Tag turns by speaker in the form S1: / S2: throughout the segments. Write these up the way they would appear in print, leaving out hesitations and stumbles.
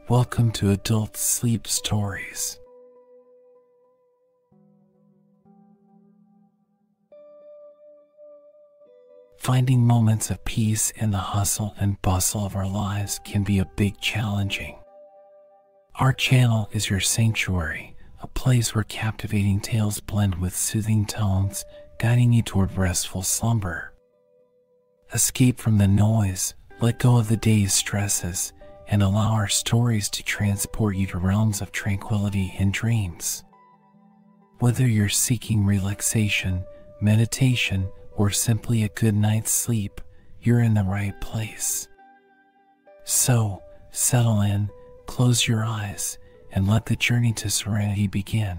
S1: Welcome to Adult Sleep Stories. Finding moments of peace in the hustle and bustle of our lives can be a bit challenging. Our channel is your sanctuary, a place where captivating tales blend with soothing tones, guiding you toward restful slumber. Escape from the noise, let go of the day's stresses, and allow our stories to transport you to realms of tranquility and dreams. Whether you're seeking relaxation, meditation, or simply a good night's sleep, you're in the right place. So, settle in, close your eyes, and let the journey to serenity begin.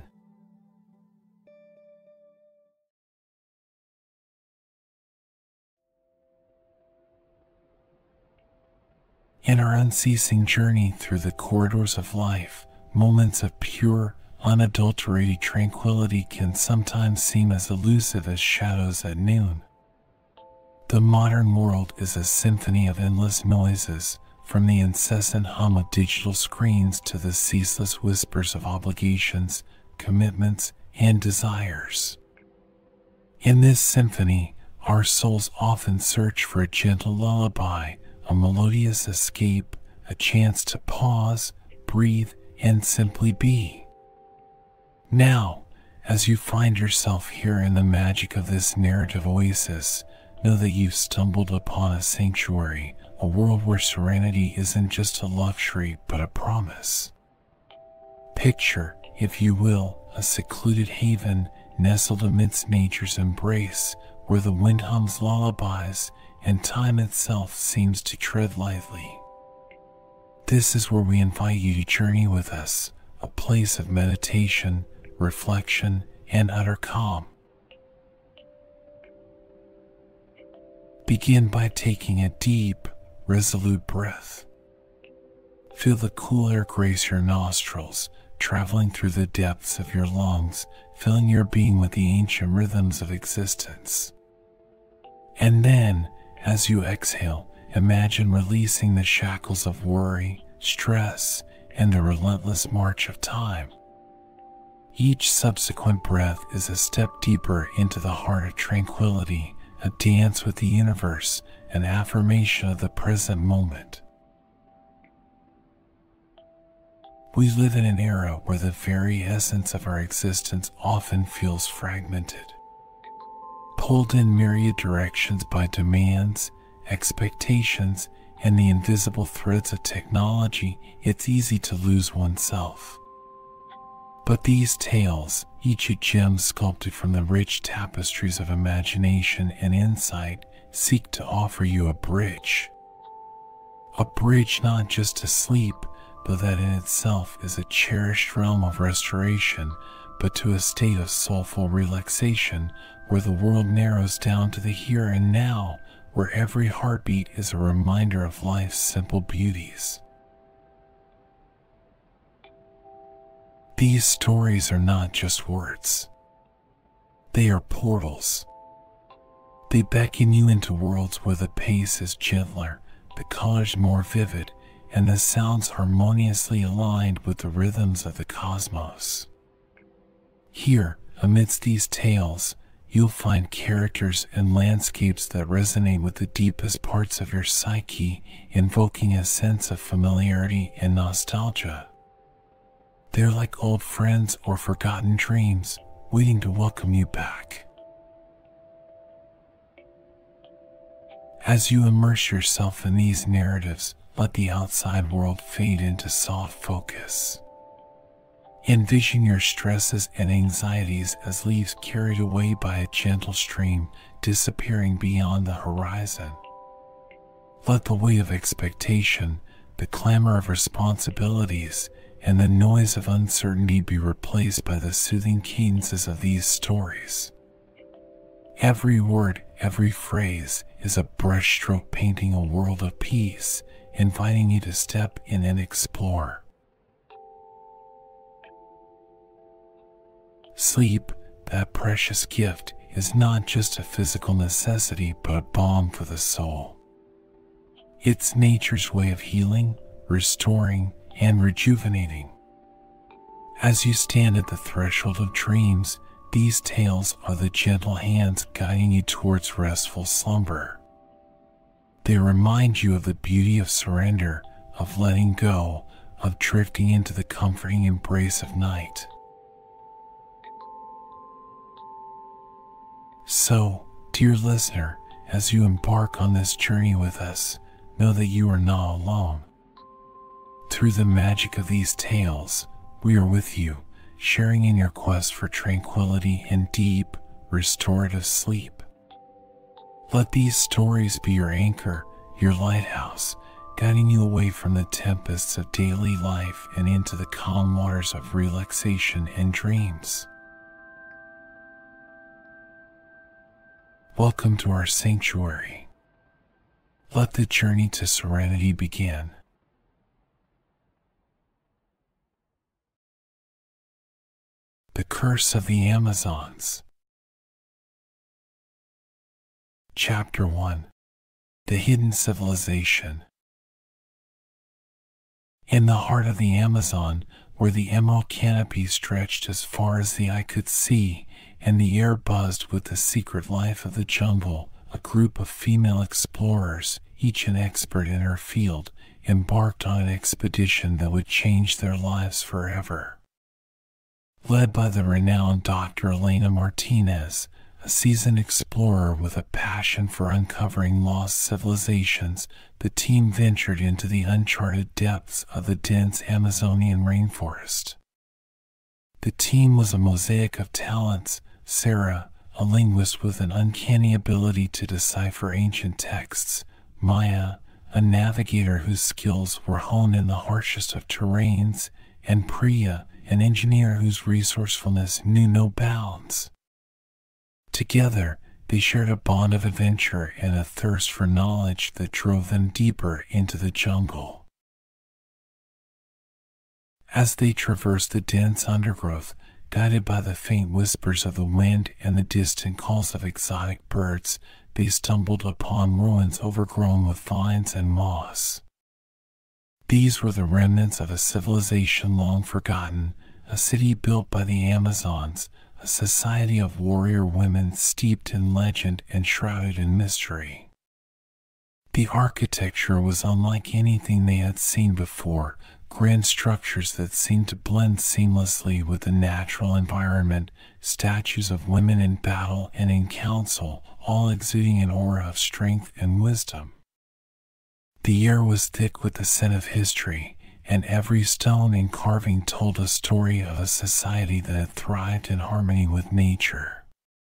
S1: In our unceasing journey through the corridors of life, moments of pure, unadulterated tranquility can sometimes seem as elusive as shadows at noon. The modern world is a symphony of endless noises, from the incessant hum of digital screens to the ceaseless whispers of obligations, commitments, and desires. In this symphony, our souls often search for a gentle lullaby, a melodious escape, a chance to pause, breathe, and simply be. Now, as you find yourself here in the magic of this narrative oasis, know that you've stumbled upon a sanctuary, a world where serenity isn't just a luxury but a promise. Picture, if you will, a secluded haven nestled amidst nature's embrace, where the wind hums lullabies and time itself seems to tread lightly. This is where we invite you to journey with us, a place of meditation, reflection, and utter calm. Begin by taking a deep, resolute breath. Feel the cool air grace your nostrils, traveling through the depths of your lungs, filling your being with the ancient rhythms of existence. And then, as you exhale, imagine releasing the shackles of worry, stress, and the relentless march of time. Each subsequent breath is a step deeper into the heart of tranquility, a dance with the universe, an affirmation of the present moment. We live in an era where the very essence of our existence often feels fragmented. Pulled in myriad directions by demands, expectations, and the invisible threads of technology, it's easy to lose oneself. But these tales, each a gem sculpted from the rich tapestries of imagination and insight, seek to offer you a bridge. A bridge not just to sleep, but that in itself is a cherished realm of restoration, but to a state of soulful relaxation, where the world narrows down to the here and now, where every heartbeat is a reminder of life's simple beauties. These stories are not just words. They are portals. They beckon you into worlds where the pace is gentler, the colors more vivid, and the sounds harmoniously aligned with the rhythms of the cosmos. Here, amidst these tales, you'll find characters and landscapes that resonate with the deepest parts of your psyche, invoking a sense of familiarity and nostalgia. They're like old friends or forgotten dreams, waiting to welcome you back. As you immerse yourself in these narratives, let the outside world fade into soft focus. Envision your stresses and anxieties as leaves carried away by a gentle stream, disappearing beyond the horizon. Let the weight of expectation, the clamor of responsibilities, and the noise of uncertainty be replaced by the soothing cadences of these stories. Every word, every phrase is a brushstroke painting a world of peace, inviting you to step in and explore. Sleep, that precious gift, is not just a physical necessity but a balm for the soul. It's nature's way of healing, restoring, and rejuvenating. As you stand at the threshold of dreams, these tales are the gentle hands guiding you towards restful slumber. They remind you of the beauty of surrender, of letting go, of drifting into the comforting embrace of night. So, dear listener, as you embark on this journey with us, know that you are not alone. Through the magic of these tales, we are with you, sharing in your quest for tranquility and deep, restorative sleep. Let these stories be your anchor, your lighthouse, guiding you away from the tempests of daily life and into the calm waters of relaxation and dreams. Welcome to our sanctuary. Let the journey to serenity begin. The Curse of the Amazons. Chapter 1. The Hidden Civilization. In the heart of the Amazon, where the emerald canopy stretched as far as the eye could see, and the air buzzed with the secret life of the jungle, a group of female explorers, each an expert in her field, embarked on an expedition that would change their lives forever. Led by the renowned Dr. Elena Martinez, a seasoned explorer with a passion for uncovering lost civilizations, the team ventured into the uncharted depths of the dense Amazonian rainforest. The team was a mosaic of talents: Sarah, a linguist with an uncanny ability to decipher ancient texts; Maya, a navigator whose skills were honed in the harshest of terrains; and Priya, an engineer whose resourcefulness knew no bounds. Together, they shared a bond of adventure and a thirst for knowledge that drove them deeper into the jungle. As they traversed the dense undergrowth, guided by the faint whispers of the wind and the distant calls of exotic birds, they stumbled upon ruins overgrown with vines and moss. These were the remnants of a civilization long forgotten, a city built by the Amazons, a society of warrior women steeped in legend and shrouded in mystery. The architecture was unlike anything they had seen before, grand structures that seemed to blend seamlessly with the natural environment, statues of women in battle and in council, all exuding an aura of strength and wisdom. The air was thick with the scent of history, and every stone and carving told a story of a society that had thrived in harmony with nature.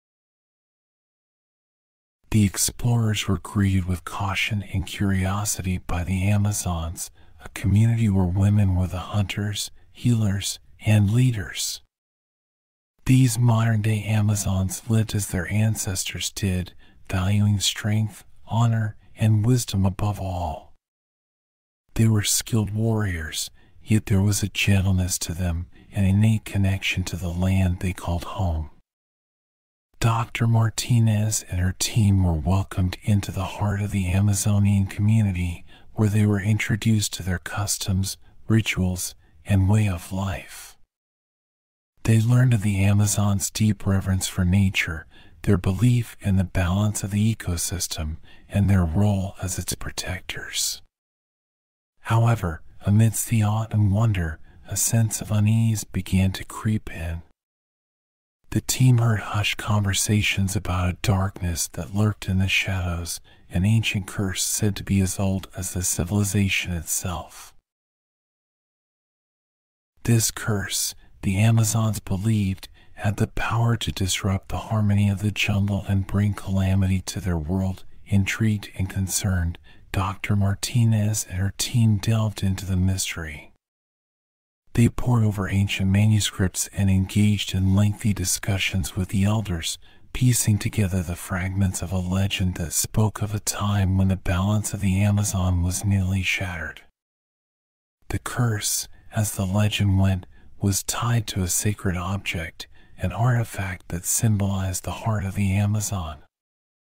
S1: The explorers were greeted with caution and curiosity by the Amazons, a community where women were the hunters, healers, and leaders. These modern-day Amazons lived as their ancestors did, valuing strength, honor, and wisdom above all. They were skilled warriors, yet there was a gentleness to them, an innate connection to the land they called home. Dr. Martinez and her team were welcomed into the heart of the Amazonian community, where they were introduced to their customs, rituals, and way of life. They learned of the Amazons' deep reverence for nature, their belief in the balance of the ecosystem, and their role as its protectors. However, amidst the awe and wonder, a sense of unease began to creep in. The team heard hushed conversations about a darkness that lurked in the shadows, an ancient curse said to be as old as the civilization itself. This curse, the Amazons believed, had the power to disrupt the harmony of the jungle and bring calamity to their world. Intrigued and concerned, Dr. Martinez and her team delved into the mystery. They pored over ancient manuscripts and engaged in lengthy discussions with the elders, piecing together the fragments of a legend that spoke of a time when the balance of the Amazon was nearly shattered. The curse, as the legend went, was tied to a sacred object, an artifact that symbolized the heart of the Amazon.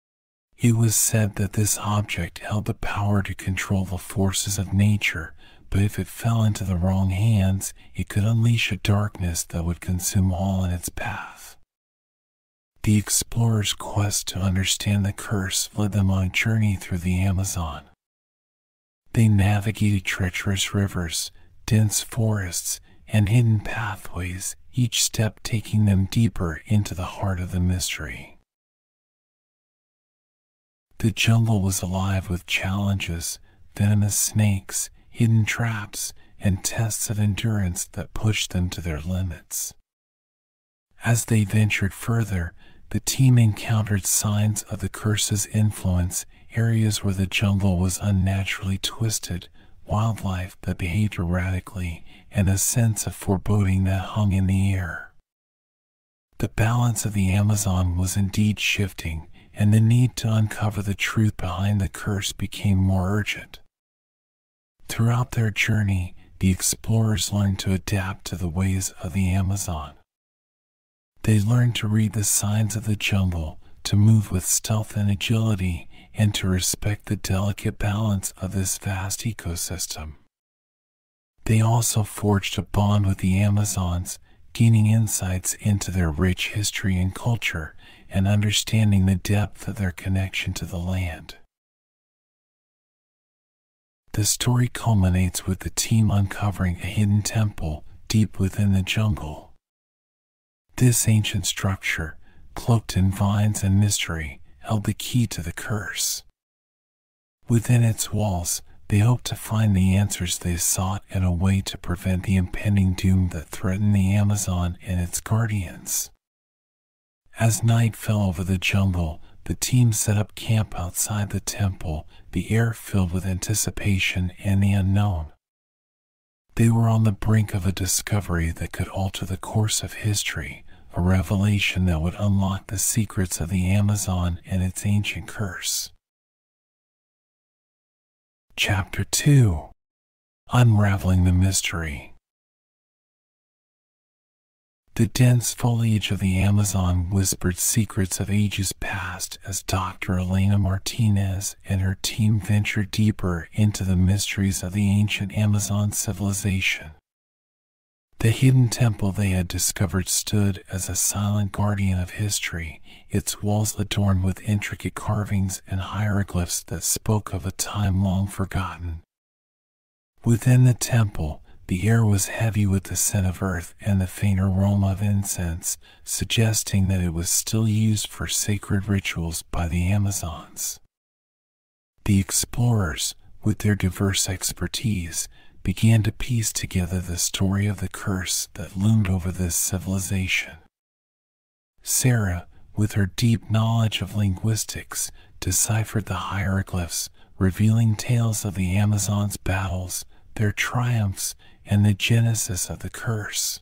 S1: It was said that this object held the power to control the forces of nature, but if it fell into the wrong hands, it could unleash a darkness that would consume all in its path. The explorers' quest to understand the curse led them on a journey through the Amazon. They navigated treacherous rivers, dense forests, and hidden pathways, each step taking them deeper into the heart of the mystery. The jungle was alive with challenges, venomous snakes, hidden traps, and tests of endurance that pushed them to their limits. As they ventured further, the team encountered signs of the curse's influence, areas where the jungle was unnaturally twisted, wildlife that behaved erratically, and a sense of foreboding that hung in the air. The balance of the Amazon was indeed shifting, and the need to uncover the truth behind the curse became more urgent. Throughout their journey, the explorers learned to adapt to the ways of the Amazon. They learned to read the signs of the jungle, to move with stealth and agility, and to respect the delicate balance of this vast ecosystem. They also forged a bond with the Amazons, gaining insights into their rich history and culture, and understanding the depth of their connection to the land. The story culminates with the team uncovering a hidden temple deep within the jungle. This ancient structure, cloaked in vines and mystery, held the key to the curse. Within its walls, they hoped to find the answers they sought and a way to prevent the impending doom that threatened the Amazon and its guardians. As night fell over the jungle, the team set up camp outside the temple, the air filled with anticipation and the unknown. They were on the brink of a discovery that could alter the course of history, a revelation that would unlock the secrets of the Amazon and its ancient curse. Chapter 2: Unraveling the Mystery. The dense foliage of the Amazon whispered secrets of ages past as Dr. Elena Martinez and her team ventured deeper into the mysteries of the ancient Amazon civilization. The hidden temple they had discovered stood as a silent guardian of history, its walls adorned with intricate carvings and hieroglyphs that spoke of a time long forgotten. Within the temple, the air was heavy with the scent of earth and the faint aroma of incense, suggesting that it was still used for sacred rituals by the Amazons. The explorers, with their diverse expertise, began to piece together the story of the curse that loomed over this civilization. Sarah, with her deep knowledge of linguistics, deciphered the hieroglyphs, revealing tales of the Amazons' battles, their triumphs, and the genesis of the curse.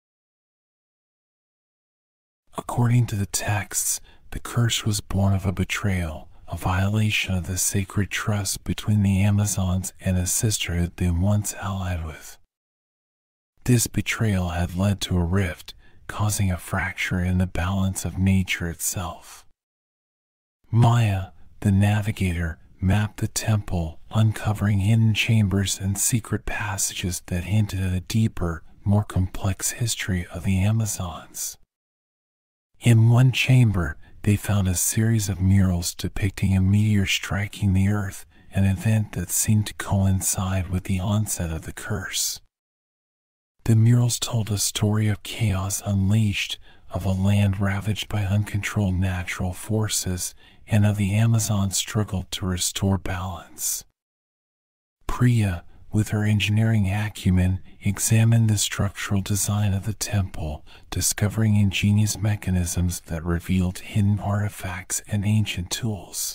S1: According to the texts, the curse was born of a betrayal, a violation of the sacred trust between the Amazons and a sisterhood they once allied with. This betrayal had led to a rift, causing a fracture in the balance of nature itself. Maya, the navigator, mapped the temple, uncovering hidden chambers and secret passages that hinted at a deeper, more complex history of the Amazons. In one chamber, they found a series of murals depicting a meteor striking the earth, an event that seemed to coincide with the onset of the curse. The murals told a story of chaos unleashed, of a land ravaged by uncontrolled natural forces, and of the Amazon struggle to restore balance. Priya, with her engineering acumen, examined the structural design of the temple, discovering ingenious mechanisms that revealed hidden artifacts and ancient tools.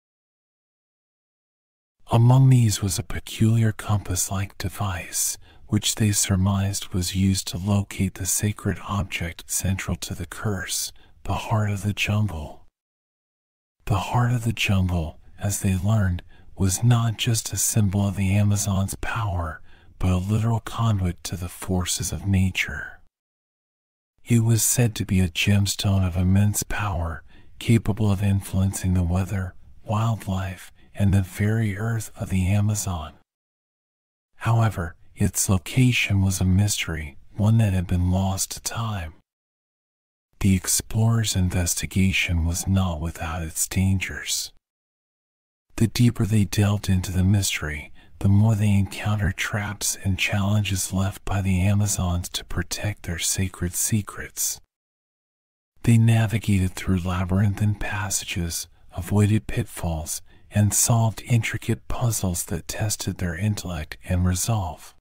S1: Among these was a peculiar compass-like device, which they surmised was used to locate the sacred object central to the curse, the heart of the jungle. The heart of the jungle, as they learned, was not just a symbol of the Amazon's power, but a literal conduit to the forces of nature. It was said to be a gemstone of immense power, capable of influencing the weather, wildlife, and the very earth of the Amazon. However, its location was a mystery, one that had been lost to time. The explorers' investigation was not without its dangers. The deeper they delved into the mystery, the more they encountered traps and challenges left by the Amazons to protect their sacred secrets. They navigated through labyrinthine passages, avoided pitfalls, and solved intricate puzzles that tested their intellect and resolve.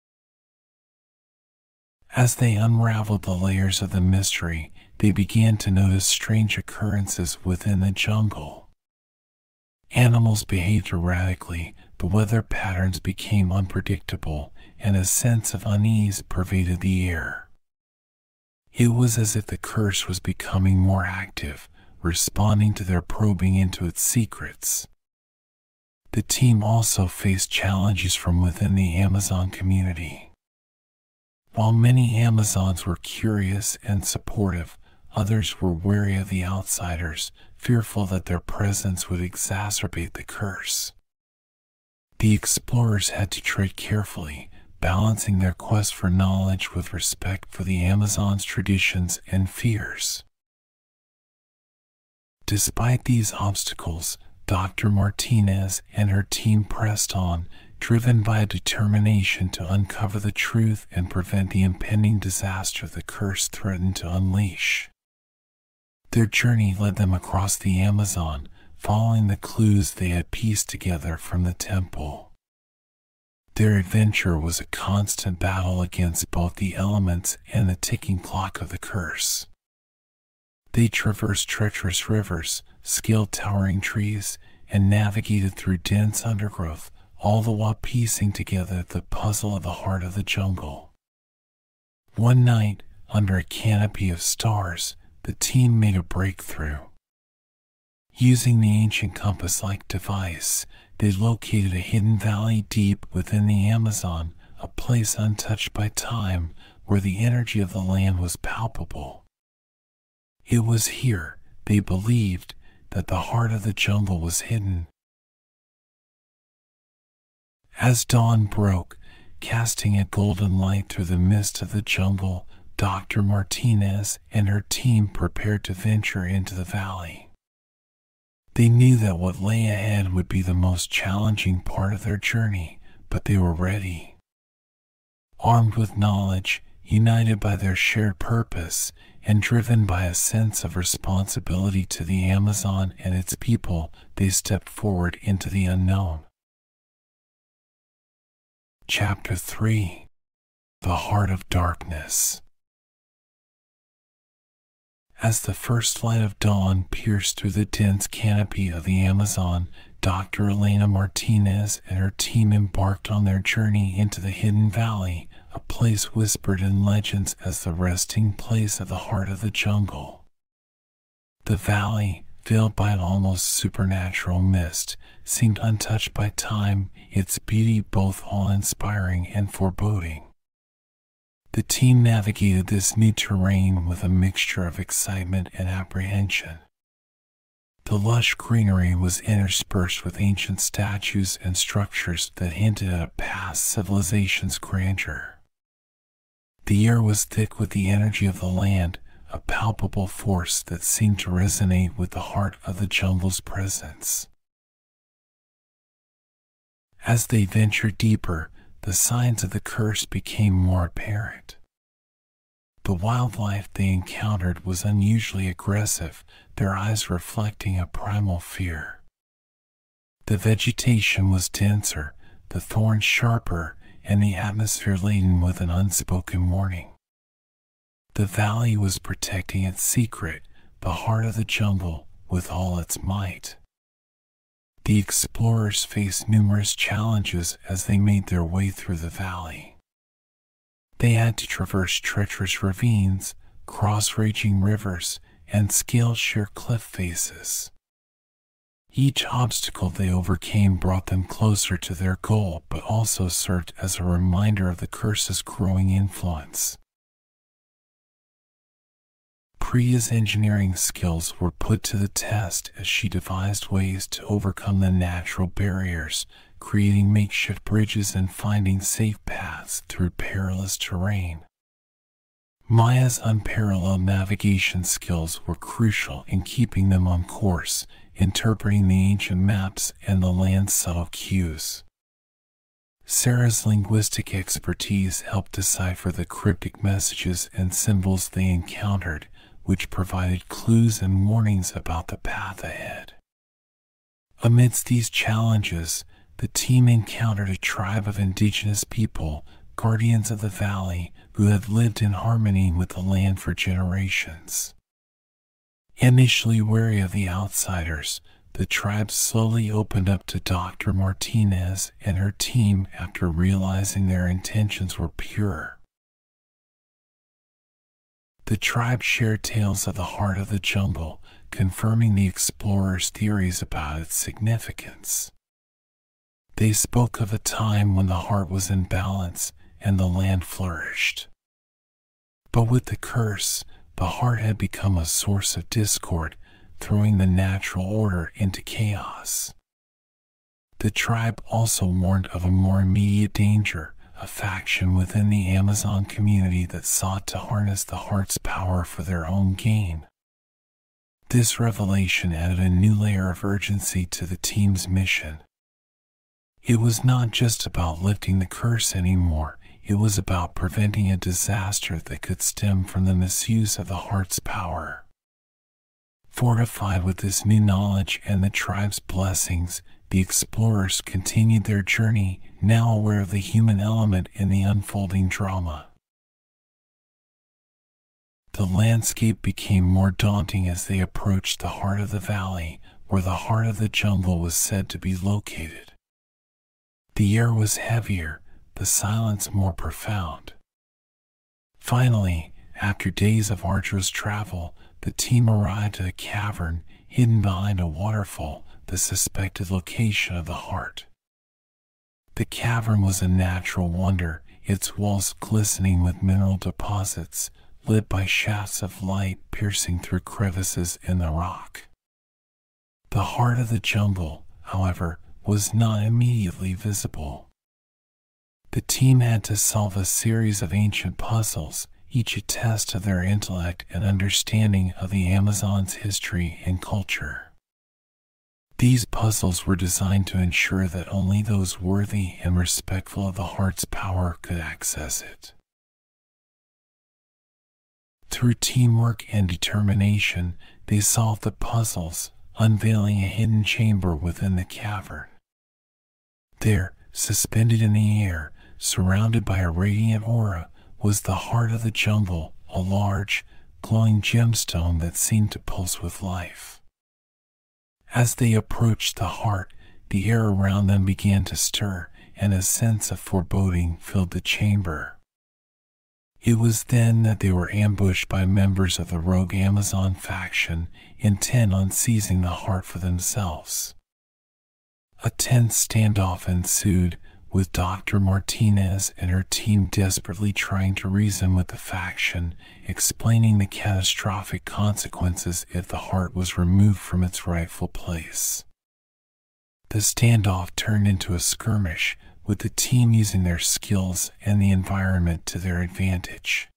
S1: As they unraveled the layers of the mystery, they began to notice strange occurrences within the jungle. Animals behaved erratically, the weather patterns became unpredictable, and a sense of unease pervaded the air. It was as if the curse was becoming more active, responding to their probing into its secrets. The team also faced challenges from within the Amazon community. While many Amazons were curious and supportive, others were wary of the outsiders, fearful that their presence would exacerbate the curse. The explorers had to tread carefully, balancing their quest for knowledge with respect for the Amazons' traditions and fears. Despite these obstacles, Dr. Martinez and her team pressed on, driven by a determination to uncover the truth and prevent the impending disaster the curse threatened to unleash. Their journey led them across the Amazon, following the clues they had pieced together from the temple. Their adventure was a constant battle against both the elements and the ticking clock of the curse. They traversed treacherous rivers, scaled towering trees, and navigated through dense undergrowth, all the while piecing together the puzzle of the heart of the jungle. One night, under a canopy of stars, the team made a breakthrough. Using the ancient compass-like device, they located a hidden valley deep within the Amazon, a place untouched by time, where the energy of the land was palpable. It was here, they believed, that the heart of the jungle was hidden. As dawn broke, casting a golden light through the mist of the jungle, Dr. Martinez and her team prepared to venture into the valley. They knew that what lay ahead would be the most challenging part of their journey, but they were ready. Armed with knowledge, united by their shared purpose, and driven by a sense of responsibility to the Amazon and its people, they stepped forward into the unknown. Chapter 3: The Heart of Darkness. As the first light of dawn pierced through the dense canopy of the Amazon, Dr. Elena Martinez and her team embarked on their journey into the hidden valley, a place whispered in legends as the resting place of the heart of the jungle. The valley, veiled by an almost supernatural mist, seemed untouched by time, its beauty both awe-inspiring and foreboding. The team navigated this new terrain with a mixture of excitement and apprehension. The lush greenery was interspersed with ancient statues and structures that hinted at a past civilization's grandeur. The air was thick with the energy of the land, a palpable force that seemed to resonate with the heart of the jungle's presence. As they ventured deeper, the signs of the curse became more apparent. The wildlife they encountered was unusually aggressive, their eyes reflecting a primal fear. The vegetation was denser, the thorns sharper, and the atmosphere laden with an unspoken warning. The valley was protecting its secret, the heart of the jungle, with all its might. The explorers faced numerous challenges as they made their way through the valley. They had to traverse treacherous ravines, cross raging rivers, and scale sheer cliff faces. Each obstacle they overcame brought them closer to their goal, but also served as a reminder of the curse's growing influence. Priya's engineering skills were put to the test as she devised ways to overcome the natural barriers, creating makeshift bridges and finding safe paths through perilous terrain. Maya's unparalleled navigation skills were crucial in keeping them on course, interpreting the ancient maps and the land's subtle cues. Sarah's linguistic expertise helped decipher the cryptic messages and symbols they encountered, which provided clues and warnings about the path ahead. Amidst these challenges, the team encountered a tribe of indigenous people, guardians of the valley, who had lived in harmony with the land for generations. Initially wary of the outsiders, the tribe slowly opened up to Dr. Martinez and her team after realizing their intentions were pure. The tribe shared tales of the heart of the jungle, confirming the explorers' theories about its significance. They spoke of a time when the heart was in balance and the land flourished. But with the curse, the heart had become a source of discord, throwing the natural order into chaos. The tribe also warned of a more immediate danger, a faction within the Amazon community that sought to harness the heart's power for their own gain. This revelation added a new layer of urgency to the team's mission. It was not just about lifting the curse anymore, it was about preventing a disaster that could stem from the misuse of the heart's power. Fortified with this new knowledge and the tribe's blessings, the explorers continued their journey, now aware of the human element in the unfolding drama. The landscape became more daunting as they approached the heart of the valley, where the heart of the jungle was said to be located. The air was heavier, the silence more profound. Finally, after days of arduous travel, the team arrived at a cavern hidden behind a waterfall, the suspected location of the heart. The cavern was a natural wonder, its walls glistening with mineral deposits, lit by shafts of light piercing through crevices in the rock. The heart of the jungle, however, was not immediately visible. The team had to solve a series of ancient puzzles, each a test of their intellect and understanding of the Amazon's history and culture. These puzzles were designed to ensure that only those worthy and respectful of the heart's power could access it. Through teamwork and determination, they solved the puzzles, unveiling a hidden chamber within the cavern. There, suspended in the air, surrounded by a radiant aura, was the heart of the jungle, a large, glowing gemstone that seemed to pulse with life. As they approached the heart, the air around them began to stir, and a sense of foreboding filled the chamber. It was then that they were ambushed by members of the rogue Amazon faction, intent on seizing the heart for themselves. A tense standoff ensued, with Dr. Martinez and her team desperately trying to reason with the faction, explaining the catastrophic consequences if the heart was removed from its rightful place. The standoff turned into a skirmish, with the team using their skills and the environment to their advantage.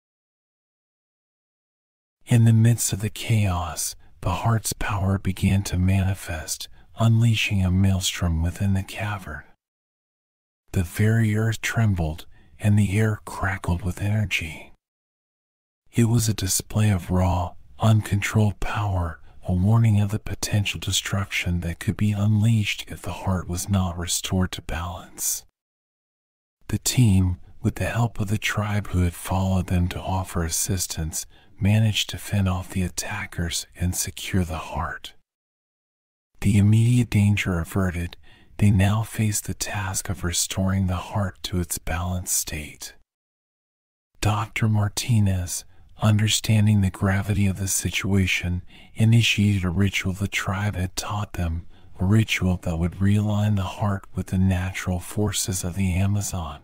S1: In the midst of the chaos, the heart's power began to manifest, unleashing a maelstrom within the cavern. The very earth trembled, and the air crackled with energy. It was a display of raw, uncontrolled power, a warning of the potential destruction that could be unleashed if the heart was not restored to balance. The team, with the help of the tribe who had followed them to offer assistance, managed to fend off the attackers and secure the heart. The immediate danger averted, they now faced the task of restoring the heart to its balanced state. Dr. Martinez, understanding the gravity of the situation, initiated a ritual the tribe had taught them, a ritual that would realign the heart with the natural forces of the Amazon.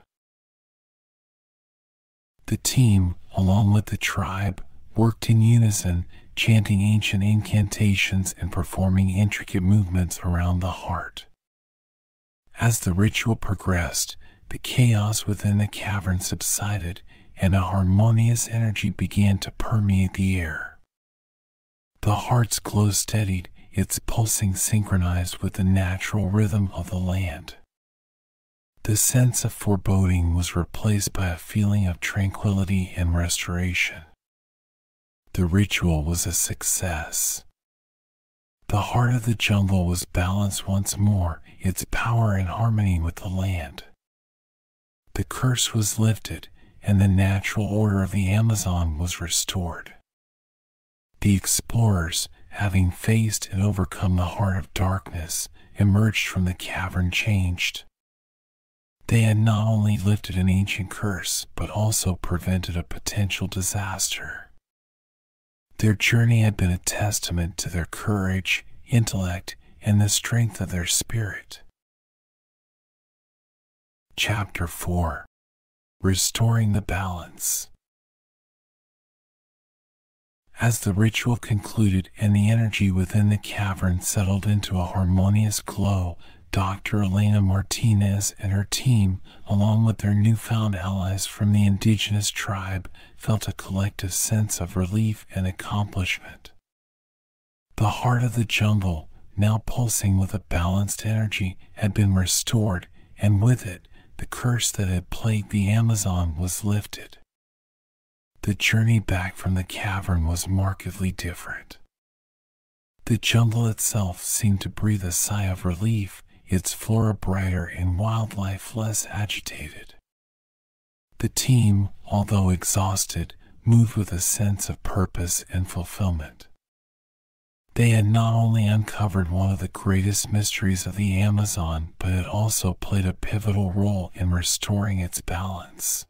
S1: The team, along with the tribe, worked in unison, chanting ancient incantations and performing intricate movements around the heart. As the ritual progressed, the chaos within the cavern subsided, and a harmonious energy began to permeate the air. The heart's glow steadied, its pulsing synchronized with the natural rhythm of the land. The sense of foreboding was replaced by a feeling of tranquility and restoration. The ritual was a success. The heart of the jungle was balanced once more, its power in harmony with the land. The curse was lifted, and the natural order of the Amazon was restored. The explorers, having faced and overcome the heart of darkness, emerged from the cavern changed. They had not only lifted an ancient curse, but also prevented a potential disaster. Their journey had been a testament to their courage, intellect, and the strength of their spirit. Chapter 4. Restoring the Balance. As the ritual concluded and the energy within the cavern settled into a harmonious glow, Dr. Elena Martinez and her team, along with their newfound allies from the indigenous tribe, felt a collective sense of relief and accomplishment. The heart of the jungle, now pulsing with a balanced energy, had been restored, and with it, the curse that had plagued the Amazon was lifted. The journey back from the cavern was markedly different. The jungle itself seemed to breathe a sigh of relief, its flora brighter and wildlife less agitated. The team, although exhausted, moved with a sense of purpose and fulfillment. They had not only uncovered one of the greatest mysteries of the Amazon, but had also played a pivotal role in restoring its balance.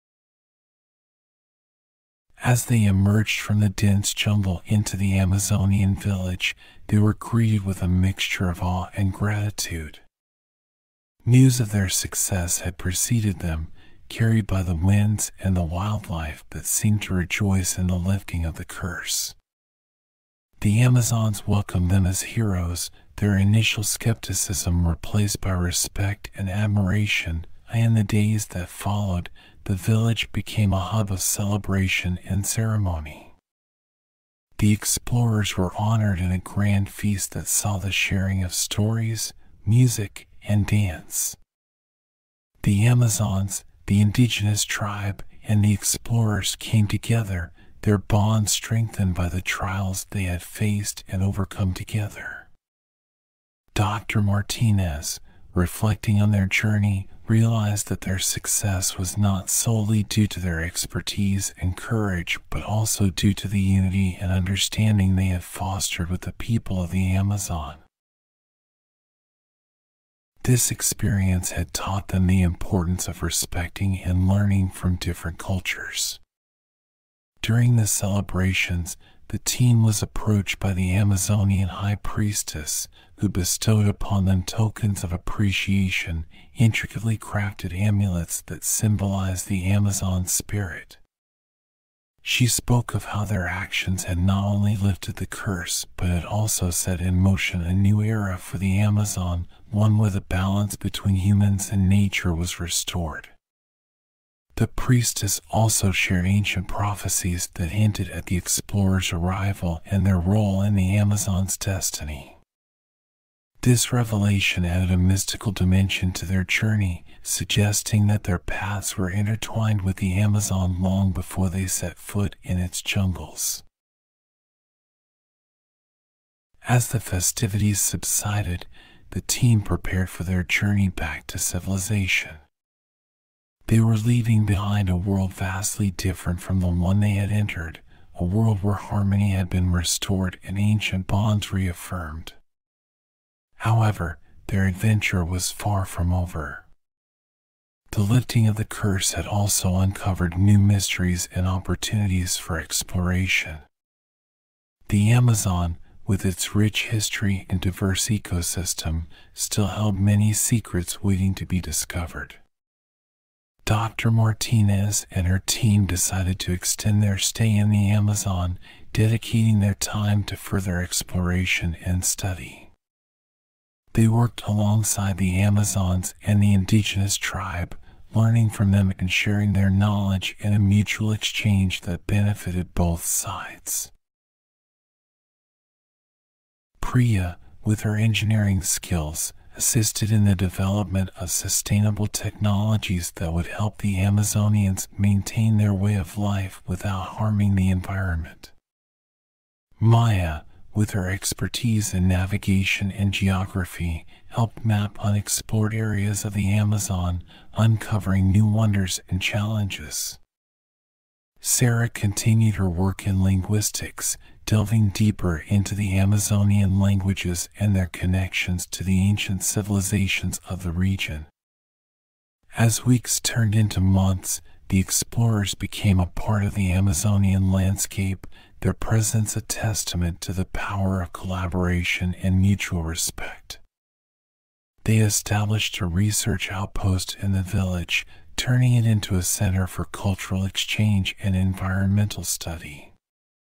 S1: As they emerged from the dense jungle into the Amazonian village, they were greeted with a mixture of awe and gratitude. News of their success had preceded them, carried by the winds and the wildlife that seemed to rejoice in the lifting of the curse. The Amazons welcomed them as heroes, their initial skepticism replaced by respect and admiration, and in the days that followed, the village became a hub of celebration and ceremony. The explorers were honored in a grand feast that saw the sharing of stories, music, and dance. The Amazons, the indigenous tribe, and the explorers came together, their bond strengthened by the trials they had faced and overcome together. Dr. Martinez, reflecting on their journey, realized that their success was not solely due to their expertise and courage, but also due to the unity and understanding they had fostered with the people of the Amazon. This experience had taught them the importance of respecting and learning from different cultures. During the celebrations, the team was approached by the Amazonian high priestess, who bestowed upon them tokens of appreciation, intricately crafted amulets that symbolized the Amazon spirit. She spoke of how their actions had not only lifted the curse, but had also set in motion a new era for the Amazon, one where the balance between humans and nature was restored. The priestess also shared ancient prophecies that hinted at the explorers' arrival and their role in the Amazon's destiny. This revelation added a mystical dimension to their journey, suggesting that their paths were intertwined with the Amazon long before they set foot in its jungles. As the festivities subsided, the team prepared for their journey back to civilization. They were leaving behind a world vastly different from the one they had entered, a world where harmony had been restored and ancient bonds reaffirmed. However, their adventure was far from over. The lifting of the curse had also uncovered new mysteries and opportunities for exploration. The Amazon, with its rich history and diverse ecosystem, still held many secrets waiting to be discovered. Dr. Martinez and her team decided to extend their stay in the Amazon, dedicating their time to further exploration and study. They worked alongside the Amazons and the indigenous tribe, learning from them and sharing their knowledge in a mutual exchange that benefited both sides. Priya, with her engineering skills, assisted in the development of sustainable technologies that would help the Amazonians maintain their way of life without harming the environment. Maya, with her expertise in navigation and geography, helped map unexplored areas of the Amazon, uncovering new wonders and challenges. Sarah continued her work in linguistics, delving deeper into the Amazonian languages and their connections to the ancient civilizations of the region. As weeks turned into months, the explorers became a part of the Amazonian landscape, their presence a testament to the power of collaboration and mutual respect. They established a research outpost in the village, turning it into a center for cultural exchange and environmental study.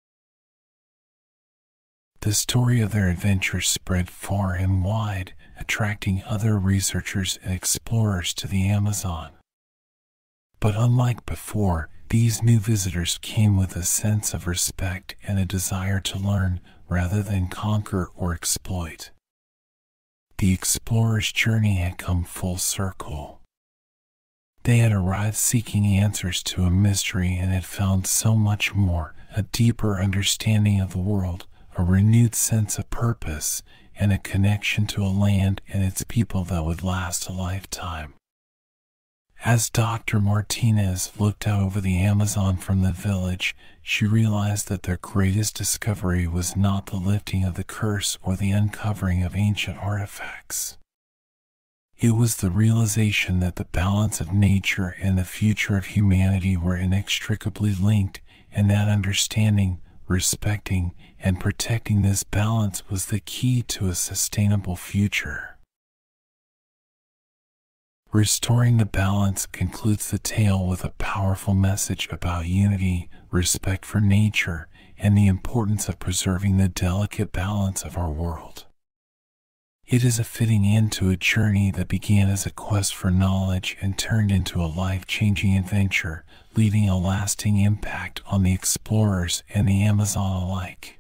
S1: The story of their adventure spread far and wide, attracting other researchers and explorers to the Amazon. But unlike before, these new visitors came with a sense of respect and a desire to learn rather than conquer or exploit. The explorer's journey had come full circle. They had arrived seeking answers to a mystery and had found so much more, a deeper understanding of the world, a renewed sense of purpose, and a connection to a land and its people that would last a lifetime. As Dr. Martinez looked out over the Amazon from the village, she realized that their greatest discovery was not the lifting of the curse or the uncovering of ancient artifacts. It was the realization that the balance of nature and the future of humanity were inextricably linked, and that understanding, respecting, and protecting this balance was the key to a sustainable future. Restoring the Balance concludes the tale with a powerful message about unity, respect for nature, and the importance of preserving the delicate balance of our world. It is a fitting end to a journey that began as a quest for knowledge and turned into a life-changing adventure, leaving a lasting impact on the explorers and the Amazon alike.